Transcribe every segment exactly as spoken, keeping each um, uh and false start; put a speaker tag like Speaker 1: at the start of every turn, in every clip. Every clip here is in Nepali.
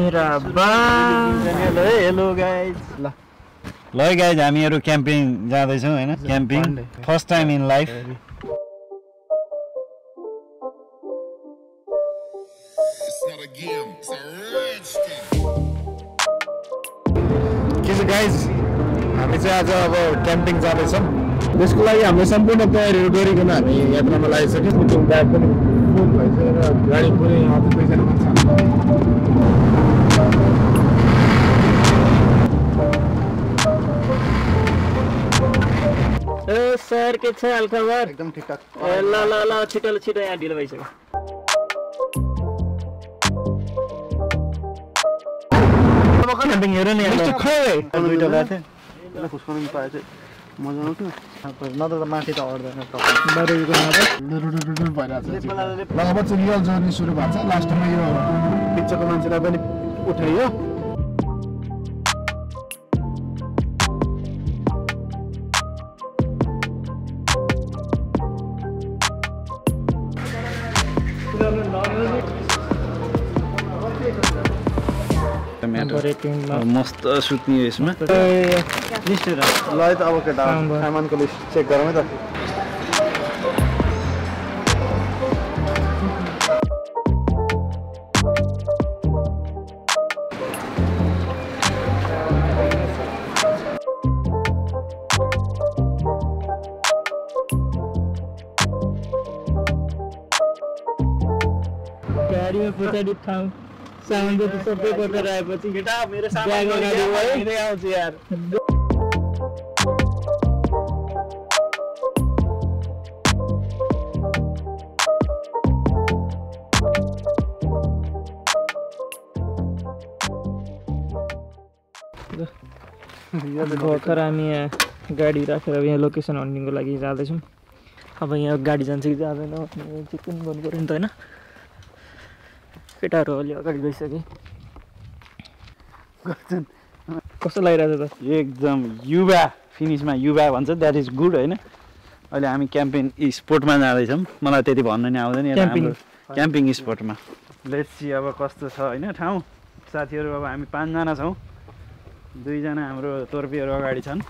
Speaker 1: मेरा बा हेलो गाइज ल
Speaker 2: ल गाइज हामीहरु क्याम्पिङ जाँदै छौं हैन camping first time in life
Speaker 1: के गाइज हामी चाहिँ आज अब क्याम्पिङ जाँदै छौं त्यसको लागि हामीले सम्पूर्ण तयारीहरु गरिकन हामी यात्रामा लागिसक्यौं त्यो ब्याग पनि फुल भइसक्यो र गाडी पनि अझै पैसा मान्छ
Speaker 3: ए सर के छ हाल खबर
Speaker 1: एकदम ठिकठाक
Speaker 3: ल ल ल छिटो छिटो यहाँ ढिलो भइसक्यो
Speaker 1: क्याम्पिङ हेर नि यस्तो खै दुईटा गएको थिएँ त्यसलाई खुस्काउनु पाए चाहिँ मजा आउँथ्यो नत्र त माथि त अड्दैन बारीको नभए डुडुडुडुडु भइरहेको छ लगभग चाहिँ रियल जर्नी सुरु भएको छ लास्टमा यो पिक्चरको मान्छेलाई पनि उठाइयो
Speaker 2: मस्त सुत्ने यसमा
Speaker 1: लिस्ट ल है त अब केटा सामानको लिस्ट चेक गरौँ है त
Speaker 3: गाडीमा पछाडि ठाउँ सामान त सबै बोकेर आएपछि केटा मेरो सामान गाडी आउँछ यार भर्खर हामी यहाँ गाडी राखेर यहाँ लोकेसन हन्डिङको लागि जाँदैछौँ अब यहाँ गाडी जान्छ कि जाँदैन चेक पनि गर्नु पऱ्यो नि त होइन केटाहरू अलि अगाडि गइसके कस्तो लागिरहेको छ त
Speaker 2: एकदम युवा फिनिसमा युवा भन्छ द्याट इज गुड होइन अहिले हामी क्याम्पिङ स्पोर्टमा जाँदैछौँ मलाई त्यति भन्न नि आउँदैन हाम्रो क्याम्पिङ स्पोर्टमा लेट्स सी अब कस्तो छ होइन ठाउँ साथीहरू अब हामी पाँचजना छौँ दुईजना हाम्रो तोर्पीहरू अगाडि छन्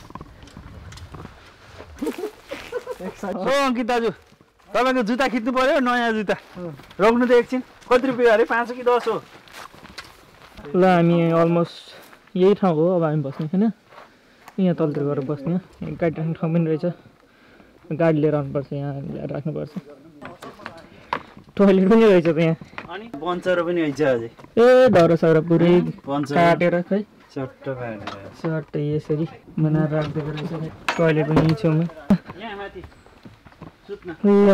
Speaker 2: हो अङ्कित दाजु तपाईँको जुत्ता खिच्नु पऱ्यो नयाँ जुत्ता रोक्नु त एकछिन कति रुपियाँ अरे पाँच कि दस हो
Speaker 3: ल हामी अलमोस्ट यही ठाउँ हो अब हामी बस्ने होइन यहाँ तलतिर गएर बस्ने गाडी राख्ने ठाउँ पनि रहेछ गाडी लिएर आउनुपर्छ यहाँ ल्याएर राख्नुपर्छ टोइलेट पनि रहेछ त यहाँ
Speaker 2: अनि बन्चरो पनि रहेछ अझै
Speaker 3: ए धरसर पुरै काटेर खै
Speaker 2: चट्ट
Speaker 3: चट्ट यसरी बनाएर राखिदिएको रहेछ टोइलेट पनि यहीँ छेउमा ल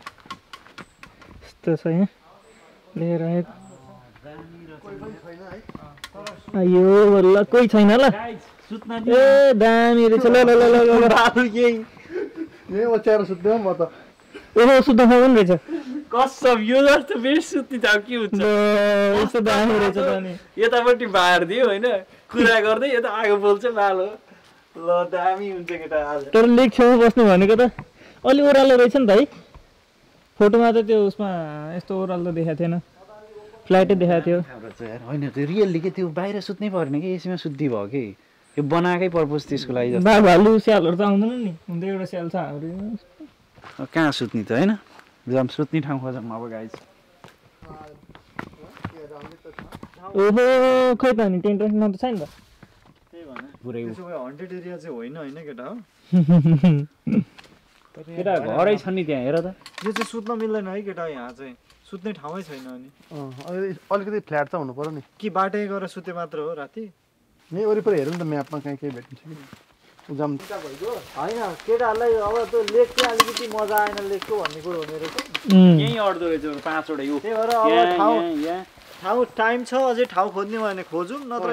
Speaker 3: यस्तो छ यहाँ लिएर आएको यो ल कोही छैन ल ए दामी रहेछ ल ल ल ल
Speaker 1: यही ओछ्याएर सुत्दै म त
Speaker 3: ओहो सुत्न पनि रहेछ
Speaker 2: कसम यो जस्तो बेस्ट सुत्ने ठाउँ के हुन्छ
Speaker 3: यस्तो दामी रहेछ त नि
Speaker 2: यतापट्टि बार दियो होइन कुरा गर्दै यता आगो बोल्छ बालो ल दामी हुन्छ केटा आज
Speaker 3: तर लेक छेउमा बस्नु भनेको त अलि ओह्रालो रहेछ नि त है फोटोमा त त्यो उसमा यस्तो ओह्रालो देखाएको थिएन फ्ल्याटै देखाएको थियो
Speaker 2: होइन त्यो रियल्ली के त्यो बाहिर सुत्नै पर्ने कि यसमा शुद्धि भयो कि यो बनाएकै पर्पज त्यसको लागि
Speaker 3: बा भालु स्यालहरू त आउँदैन नि हुन त एउटा स्याल छ हाम्रो
Speaker 2: कहाँ सुत्ने त होइन जाम सुत्ने ठाउँ खोजौँ अब गाइज
Speaker 3: ओहो खै त नि टेन्ट राख्नु त छैन त
Speaker 2: त्यही भने पुरै हन्टेड एरिया चाहिँ होइन होइन केटा हो केटा घरै छ नि त्यहाँ हेर त
Speaker 1: यो चाहिँ सुत्न मिल्दैन है केटा यहाँ चाहिँ सुत्ने ठाउँै छैन अनि अलिकति फ्ल्याट त हुनु पर्यो नि कि बाटै गएर सुते मात्र हो राति यहीँ वरिपरि हेरौँ नि त म्यापमा कहीँ केही भेटिन्छ कि जाम
Speaker 3: होइन केटाहरूलाई अब त्यो लेक चाहिँ अलिकति मजा आएन लेकको भन्ने कुरो हुने रहेछ
Speaker 2: यहीँ अड्दो रहेछ पाँचवटा यो
Speaker 1: त्यही भएर अब ठाउँ ठाउँ टाइम छ अझै ठाउँ खोज्ने भने खोजौँ नत्र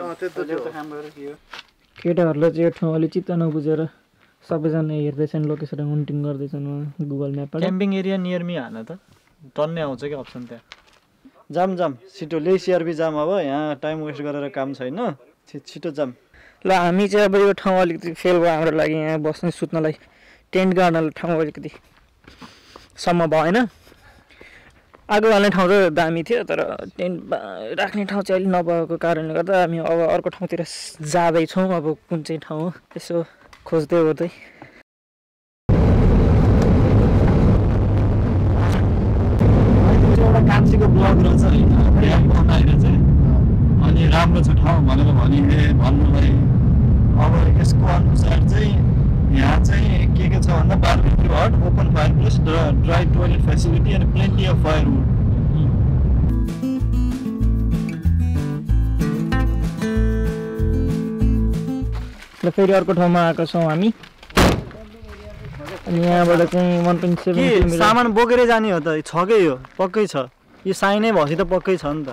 Speaker 3: केटाहरूलाई चाहिँ यो ठाउँ अलिक चित्त नबुझेर सबैजना हेर्दैछन् लोकेसन हन्टिङ गर्दैछन् गुगल म्यापबाट
Speaker 1: क्याम्पिङ एरिया नियर मी हान त टन्नै आउँछ कि अप्सन त्यहाँ जाम जाम छिटो लै सिआरबी जाम अब यहाँ टाइम वेस्ट गरेर काम छैन छिटो जाम
Speaker 3: ल हामी चाहिँ अब यो ठाउँ अलिकति फेल भयो हाम्रो लागि यहाँ बस्ने सुत्नलाई टेन्ट गाड्नलाई ठाउँ अलिकति सम्म भएन आगो हाल्ने ठाउँ चाहिँ दामी थियो तर टेन्ट राख्ने ठाउँ चाहिँ अलिक नभएको कारणले गर्दा हामी अब अर्को ठाउँतिर जाँदैछौँ। अब कुन चाहिँ ठाउँ हो यसो खोज्दै ओर्दै
Speaker 2: एउटा कान्छीको ब्लग रहेछ होइन बिहा बनाएर चाहिँ अनि राम्रो छ ठाउँ भनेर भने भन्नुलाई अब यसको अनुसार चाहिँ यहाँ चाहिँ के के छ भन्दा barbecue hut open fire place dry toilet facility and plenty of firewood.
Speaker 3: र फेरि अर्को ठाउँमा आएको छौँ हामी अनि यहाँबाट चाहिँ वान पोइन्ट सेभेन किलोमिटर
Speaker 1: सामान बोकेरै जाने हो त छकै यो पक्कै छ यो साइनै भएपछि त पक्कै छ नि त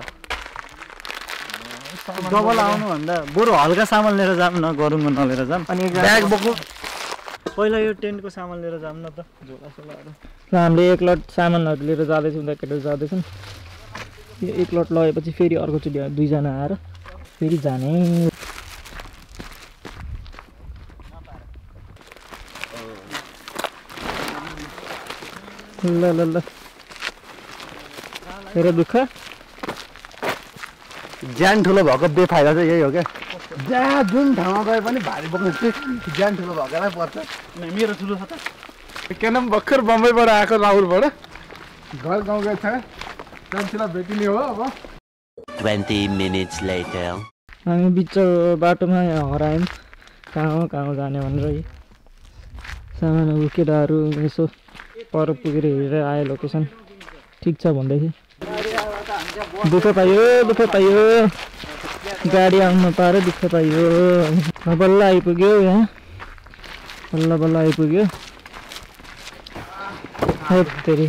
Speaker 1: डबल आउनुभन्दा बरु हल्का सामान लिएर जाऊँ न गरुङ्गो नलिएर जाऊँ अनि ब्याग बोक्नु पहिला यो टेन्टको सामान लिएर जाऊँ न त झोला सोलाहरू।
Speaker 3: र हामीले एक लट सामानहरू लिएर जाँदैछौँ केटाहरू जाँदैछन् यो एक लट लगेपछि फेरि अर्कोचोटि दुईजना आएर फेरि जाने। ल ल ल तेरो दुःख
Speaker 1: ज्यान ठुलो भएको बेफाइदा चाहिँ यही हो क्या जहाँ जुन ठाउँमा गए पनि भारी बोक्नु ज्यान ठुलो भएकोलाई पर्छ।
Speaker 2: मेरो ठुलो छ त
Speaker 1: किन भर्खर बम्बईबाट आएको राहुलबाट घर गाउँ गएको छ त्यहाँतिर भेटिने हो। अब
Speaker 4: twenty minutes later
Speaker 3: हामी बिच बाटोमा हरायौँ कहाँ हो कहाँ हो जाने भनेर सामानहरू केटाहरू यसो पर पुगेर हेरेर आयो लोकेसन ठिक छ भन्दै थियो। दुःख पाइयो दुःख पाइयो गाडी आउनु नपाएर दुःख पाइयो। बल्ल आइपुग्यो यहाँ बल्ल बल्ल आइपुग्यो फेरि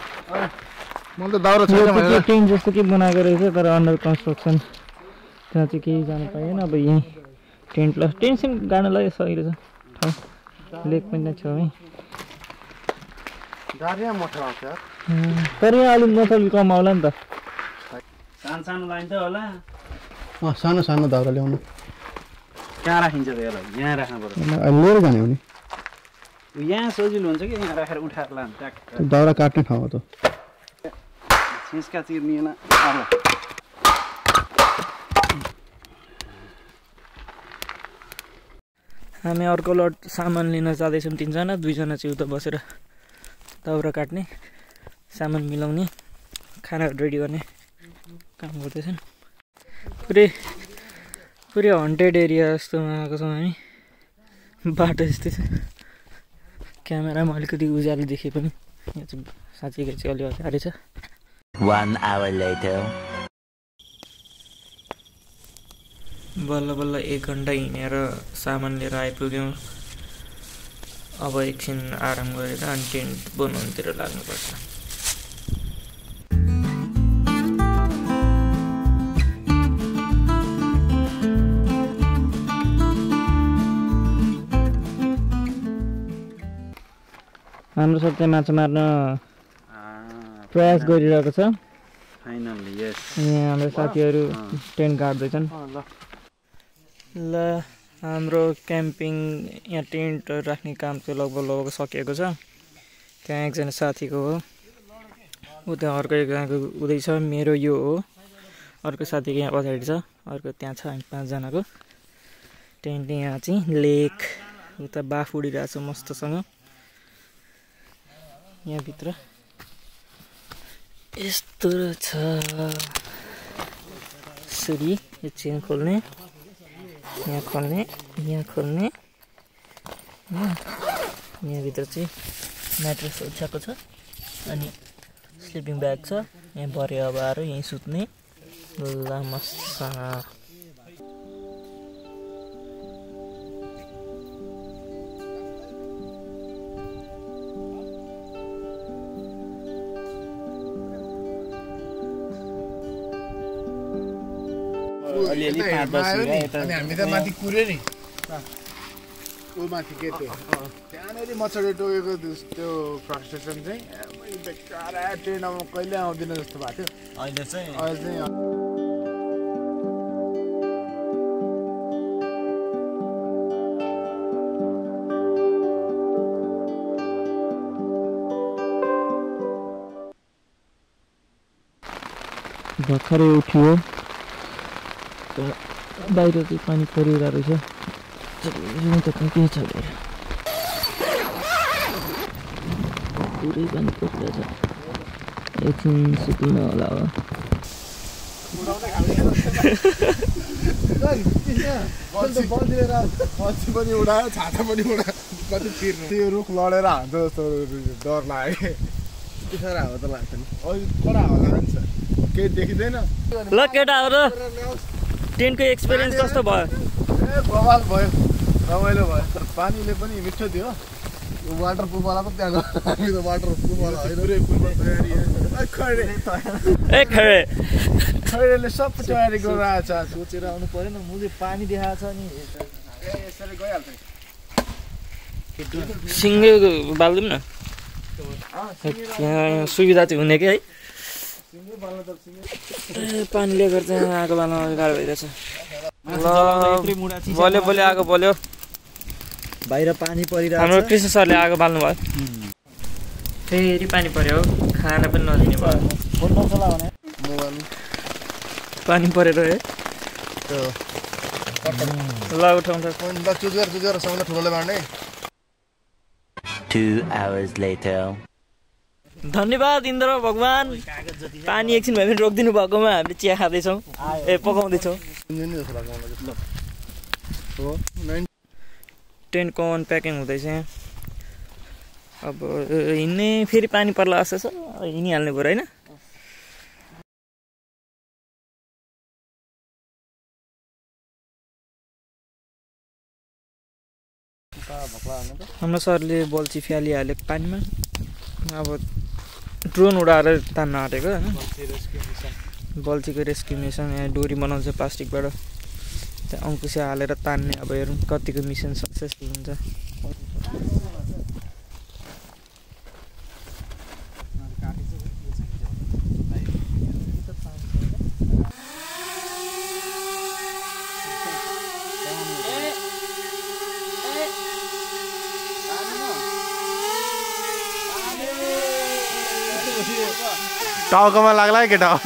Speaker 3: टेन्ट जस्तो के बनाएको रहेछ तर अन्डर कन्स्ट्रक्सन त्यहाँ चाहिँ केही जानु पाएन। अब यहीँ टेन्ट प्लस टेन्ट सेन्ट गाड्नलाई सही रहेछ ठाउँ लेक पनि छ है तर यहाँ अलिक मसल कम आउला नि त
Speaker 2: सानो सानो लाइन त होला
Speaker 1: सानो सानो दाउरा ल्याउनु
Speaker 2: कहाँ राखिन्छ त यसलाई यहाँ राख्नु पर्छ
Speaker 1: लिएर जाने हो नि
Speaker 2: यहाँ सजिलो हुन्छ कि यहाँ राखेर उठाएर लानु ट्याक्क
Speaker 1: दाउरा काट्ने ठाउँ हो त
Speaker 2: छिस्का चिर्निएन। अब
Speaker 3: हामी अर्को लट सामान लिन जाँदैछौँ तिनजना दुईजना चाहिँ उता बसेर दाउरा काट्ने सामान मिलाउने खाना रेडी गर्ने काम गर्दैछन्। पुरै पुरै हन्टेड एरिया जस्तोमा आएको छौँ हामी बाटो यस्तै छ क्यामेरामा अलिकति उज्यालो देखे पनि यहाँ चाहिँ साँच्चीकै चाहिँ अलि अगाडि छ।
Speaker 4: one hour later
Speaker 3: बल्ल बल्ल एक घन्टा हिँडेर सामान लिएर आइपुग्यौँ। अब एकछिन आराम गरेर अनि टेन्ट बनाउनुतिर लाग्नुपर्छ। हाम्रो सब चाहिँ माछा मार्न प्रयास गरिरहेको छ।
Speaker 2: फाइनली यस
Speaker 3: यहाँ हाम्रो साथीहरू टेन्ट गाड्दैछन्। ल हाम्रो क्याम्पिङ यहाँ टेन्ट राख्ने काम चाहिँ लगभग लगभग सकिएको छ। त्यहाँ एकजना साथीको हो उता अर्को एकजनाको उतै छ मेरो यो हो अर्को साथीको यहाँ पछाडि छ अर्को त्यहाँ छ हामी पाँचजनाको टेन्ट। यहाँ चाहिँ लेक उता बाफ उडिरहेको छ मस्तसँग। यहाँभित्र यस्तो छ यसरी यो चेन खोल्ने यहाँ खोल्ने यहाँ खोल्ने यहाँभित्र चाहिँ म्याट्रेस ओछ्याएको छ अनि स्लिपिङ ब्याग छ। यहाँ भरे अब आएर यहीँ सुत्ने ल मस्त।
Speaker 2: अलिअलि पाँच दस
Speaker 1: अनि हामी त माथि कुर्यो नि ऊ माथि के त्यो त्यहाँनिर मच्छरले टोकेको त्यो फ्रस्ट्रेसन चाहिँ बेकार ट्रेन अब कहिले आउँदैन जस्तो भएको थियो।
Speaker 2: अहिले चाहिँ
Speaker 1: अहिले चाहिँ
Speaker 3: भर्खरै उठ्यो बाहिर चाहिँ पानी परिरहेको रहेछ के छ पुरै पानी परिरहेछ एकछिन सुत्न होला हो
Speaker 1: पनि उडायो छाता पनि उडायो कति तिर्नु त्यो रुख लडेर हान्छ जस्तो डर लाग्यो के साह्रो हावा त लाग्छ नि अहिले कडा हावा लाग्यो नि सर केही देखिँदैन
Speaker 3: ल केटाहरू टेन्टको एक्सपिरियन्स कस्तो भयो
Speaker 1: ए बवाल भयो रमाइलो भयो तर पानीले पनि मिठो थियो वाटर प्रुफवाला पो त्यहाँ हामी त वाटर प्रुफवाला होइन
Speaker 3: ए खरे
Speaker 1: खैरेले सब तयारी गरेर आएछ सोचेर आउनु परेन मुझे पानी देखाएको छ नि यसरी गइहाल्छ
Speaker 3: सिङ्गै बाल्दिउँ न यहाँ सुविधा चाहिँ हुने कि है ए पानीले गर्दा आगो बाल्न गाह्रो भइरहेछ ल बल्यो बल्यो आगो बल्यो
Speaker 1: बाहिर पानी परिरहेछ
Speaker 3: हाम्रो कृष्ण सरले आगो बाल्नु भयो फेरि पानी पर्यो खाना पनि नदिने भयो
Speaker 1: फोन नचला भने मोबाइल
Speaker 3: पानी परेर है ल उठाउँछ
Speaker 1: फोन ल चुजेर चुजेर सबैले ठुलोले बाँड्ने
Speaker 4: Two hours later.
Speaker 3: धन्यवाद इन्द्र भगवान पानी एकछिन भए पनि रोकिदिनु भएकोमा हामीले चिया खाँदैछौँ ए पकाउँदैछौँ टेन्टको अनप्याकिङ हुँदैछ यहाँ अब हिँड्ने फेरि पानी पर्ला जस्तो छ हिँडिहाल्ने पऱ्यो होइन हाम्रो सरले बल्छी फ्यालिहाल्यो पानीमा अब ड्रोन उडाएर तान्न आँटेको होइन बल्छीको रेस्क्यु मिसन यहाँ डोरी बनाउँछ प्लास्टिकबाट त्यहाँ अङ्कुसे हालेर तान्ने अब हेरौँ कतिको मिसन सक्सेसफुल हुन्छ
Speaker 1: टाउकोमा लाग्ला है केटा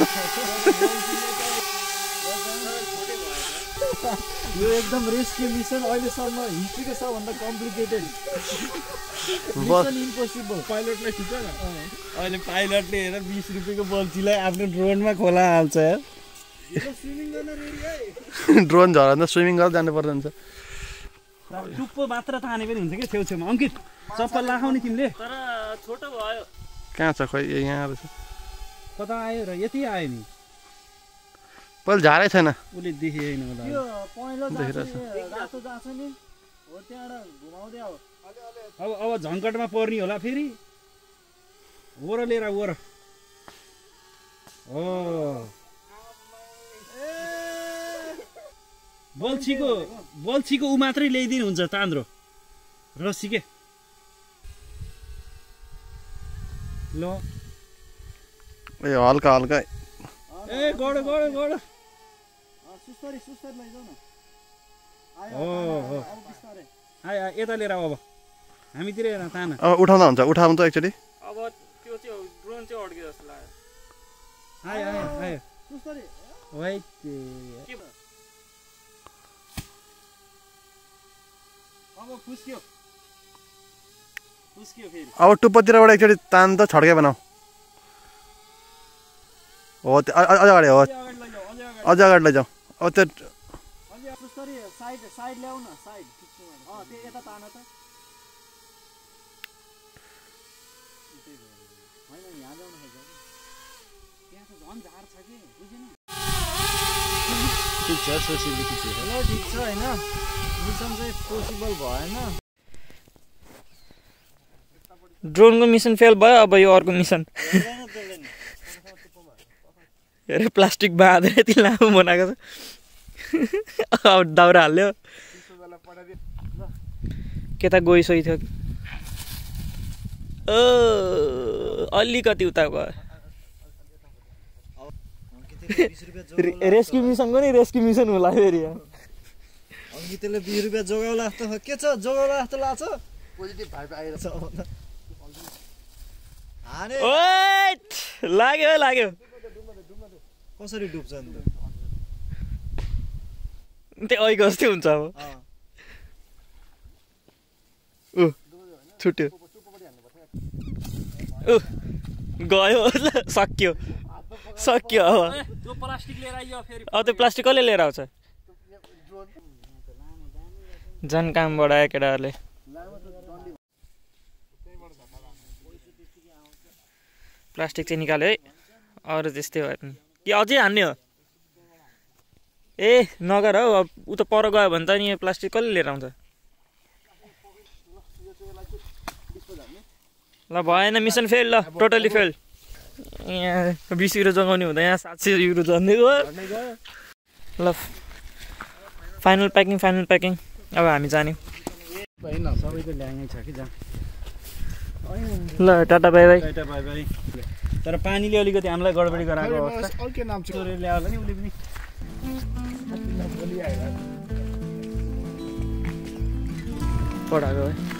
Speaker 1: यो एकदम रेस्क्यु मिसन अहिलेसम्म हिस्ट्रीको सबभन्दा कम्प्लिकेटेड मिसन इम्पोसिबल पाइलटलाई खिच्छ न अहिले पाइलटले हेरेर बिस रुपियाँको बल्छीलाई आफ्नो ड्रोनमा खोला हाल्छ यार ड्रोन झर्दा स्विमिङ गरेर जानु पर्छ हुन्छ
Speaker 2: टुप्पो मात्र ताने पनि हुन्छ कि छेउछेउमा अङ्कित चप्पल लाखाउने तिमीले
Speaker 3: तर छोटो भयो
Speaker 1: कहाँ छ खोइ यहाँ रहेछ
Speaker 2: कता आयो र यति आयो नि
Speaker 1: पहिला झारै छैन
Speaker 2: उसले देखिएन होला अब अब झङ्कटमा पर्ने होला फेरि ओर लिएर ओर हो बल्छीको बल्छीको ऊ मात्रै ल्याइदिनु हुन्छ तान्द्रो रस्सी के ल
Speaker 1: ए हल्का हल्का
Speaker 2: ए गडो गडो गडो सुस्तरी सुस्तरी लैजाऊ न हो हो आइ आइ यता लिएर अब हामीतिर हेर तान
Speaker 1: अब उठाउँदा हुन्छ उठाउँ त एकचोटि
Speaker 3: अब त्यो चाहिँ ड्रोन चाहिँ अड्क्यो जस्तो लाग्यो
Speaker 2: आइ आइ आइ
Speaker 3: सुस्तरी
Speaker 2: वेट अब फुस्क्यो फुस्क्यो फेरि
Speaker 1: अब टुप्पोतिरबाट एकचोटि तान त छड्के बनाऊ हो अझ अगाडि हो अझ अगाडि लैजाऊ अब त्यो
Speaker 3: साइड साइड ल्याउ न साइड अँ त्यो यता तान त होइन यहाँ ल्याउनु खोज्छ त्यहाँ त झन् झार छ कि बुझेन
Speaker 1: ठिक छ सोसियल ठिक छ
Speaker 3: ल ठिक छ होइन मिसन चाहिँ पोसिबल भएन ड्रोनको मिसन फेल भयो अब यो अर्को मिसन हेर प्लास्टिक बाँधेर यति लामो बनाएको छ अब दाउरा हाल्यो केता गइसकेको थियो ओ अलिकति उता भयो रेस्क्यु मिसनको नि रेस्क्यु मिसन होला फेरि
Speaker 1: त्यसले बिस रुपियाँ जोगाउला जस्तो के छ जोगाउला जस्तो लाग्छ पोजिटिभ भाइब आइरहेछ
Speaker 3: लाग्यो लाग्यो
Speaker 1: कसरी डुब्छ नि त
Speaker 3: त्यो ऐको जस्तै हुन्छ अब ऊ छुट्यो ऊ गयो सक्यो सक्यो अब
Speaker 2: त्यो प्लास्टिक लिएर आइयो फेरि
Speaker 3: अब त्यो प्लास्टिक कसले लिएर आउँछ झन् काम बढायो केटाहरूले प्लास्टिक चाहिँ निकाल्यो है अरू त्यस्तै भयो कि अझै हान्ने हो ए नगर हौ अब उ त पर गयो भने त नि प्लास्टिक कसले लिएर आउँछ ल भएन मिसन फेल ल टोटली फेल यहाँ बिस युरो जगाउने हुँदा यहाँ सात सय युरो झन्डै गयो ल फाइनल प्याकिङ फाइनल प्याकिङ अब हामी जाने
Speaker 2: होइन सबैको ल्याङै छ कि जहाँ
Speaker 3: ल tata bye bye
Speaker 2: tata bye bye तर पानीले अलिकति हामीलाई गडबडी गराएको अवस्था
Speaker 1: अर्कै नाम छ
Speaker 2: ल्यायो होला नि उसले पनि
Speaker 3: पढाएको है